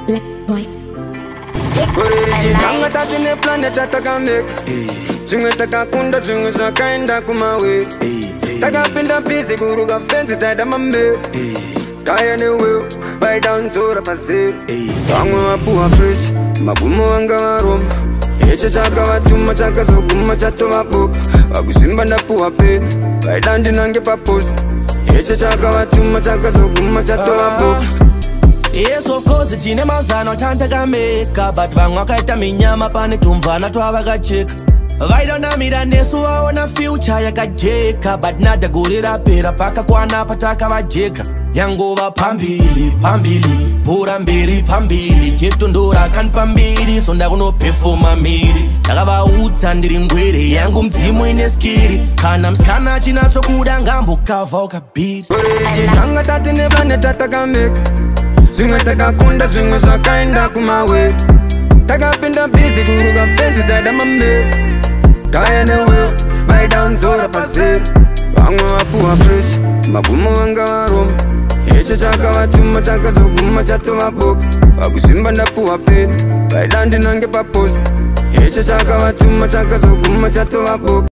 Black boy. Kanga tatine planet atakamek. Singe takakunda singe sakaenda kumawe. Takapinda busy kuruga fence tada mame. Kaya ne will buy down to the pase. Wangu wapu fresh, magumu wanga warom. Eche chaka watuma chaka sokuma chato wapu. Wakusimba ndapu pe, buy down dinange pa post. Eche chaka watuma chaka sokuma chato wapu. Yes, of course, it's in a mazano tantaka meka, but wakaita minyama pani tumvana twavakacheka. Vaidona mira nesu waona future yakajeka, but nada gurira pera paka kwana pataka vajeka. Yangova pambili, pambili, pura mbiri pambili, ketundura kan pambili, sonda kuno performa miri. Takava utandiri ngwere, yangu mzimu ineskiri, kana mskana chinatso kudangambo kava ukabiri. Kanga tatine planet atakamek. Singe takakunda singe sakaenda kumawe. Takapinda busy kuruga fence tada mame. Kaya ne will buy down to the pase. Wangu wapu fresh, magumu wanga warom. Eche chaka watuma chaka sokuma chato wapu. Wakusimba ndapu pe, buy down dinange pa post. Eche chaka watuma chaka sokuma chato wapu.